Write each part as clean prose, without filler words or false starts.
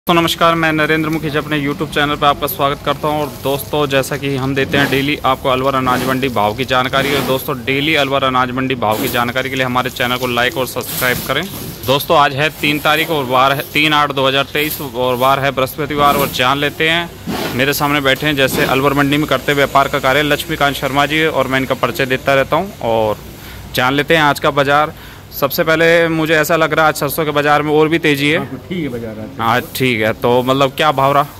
तो नमस्कार, मैं नरेंद्र मुखीज अपने YouTube चैनल पर आपका स्वागत करता हूं। और दोस्तों, जैसा कि हम देते हैं डेली आपको अलवर अनाज मंडी भाव की जानकारी। और दोस्तों, डेली अलवर अनाज मंडी भाव की जानकारी के लिए हमारे चैनल को लाइक और सब्सक्राइब करें। दोस्तों, आज है 3 तारीख और वार है 3/8/2023 और वार है बृहस्पतिवार। और जान लेते हैं, मेरे सामने बैठे हैं जैसे अलवर मंडी में करते व्यापार का कार्य लक्ष्मीकांत शर्मा जी, और मैं इनका परिचय देता रहता हूँ। और जान लेते हैं आज का बाजार। सबसे पहले मुझे ऐसा लग रहा है आज सरसों के बाजार में और भी तेजी है। ठीक है बाजार। हाँ ठीक है, तो मतलब क्या भाव रहा?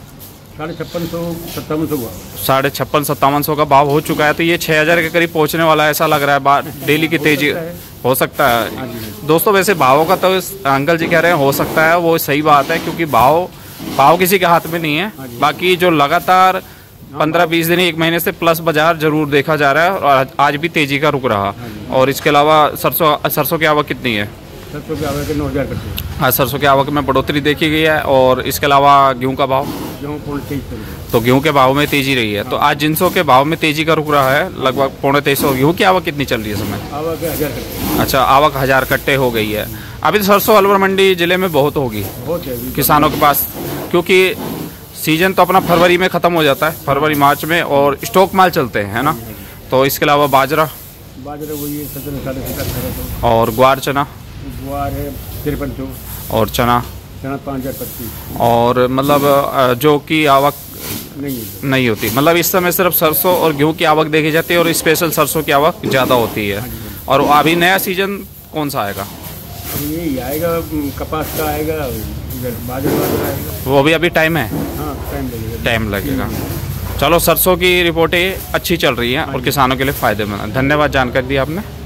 5600-5700 का भाव हो चुका है। तो ये 6000 के करीब पहुंचने वाला है, ऐसा लग रहा है। डेली की तेजी हो सकता है। दोस्तों, वैसे भावों का तो अंकल जी कह रहे हैं हो सकता है, वो सही बात है, क्योंकि भाव किसी के हाथ में नहीं है। बाकी जो लगातार 15-20 दिन 1 महीने से प्लस बाजार जरूर देखा जा रहा है, और आज भी तेजी का रुक रहा। और इसके अलावा सरसों की आवक कितनी है? सरसों की आवक 9000 करती है। हाँ, सरसों की आवक में बढ़ोतरी देखी गई है। और इसके अलावा गेहूं का भाव? गेहूँ 2300। तो गेहूं के भाव में तेजी रही है। तो आज जिनसों के भाव में तेजी का रुक रहा है, लगभग 2300। गेहूं की आवक कितनी चल रही है इस समय? आवक 1000 कट्टे। अच्छा, आवक 1000 कट्टे हो गई है। अभी तो सरसों अलवर मंडी जिले में बहुत होगी किसानों के पास, क्योंकि सीजन तो अपना फरवरी में ख़त्म हो जाता है, फरवरी मार्च में, और स्टॉक माल चलते हैं, है ना। तो इसके अलावा बाजरा वही है 17-17 और ग्वार चना? ग्वार है 5300। और चना 5025। और मतलब जो कि आवक नहीं होती, मतलब इस समय सिर्फ सरसों और गेहूं की आवक देखी जाती है, और स्पेशल सरसों की आवक ज़्यादा होती है। और अभी नया सीजन कौन सा आएगा? यही आएगा, कपास का आएगा, बाजरा आएगा। वो भी अभी टाइम है। हाँ, टाइम लगेगा। चलो, सरसों की रिपोर्टें अच्छी चल रही हैं और किसानों के लिए फ़ायदेमंद है। धन्यवाद जानकारी दी आपने।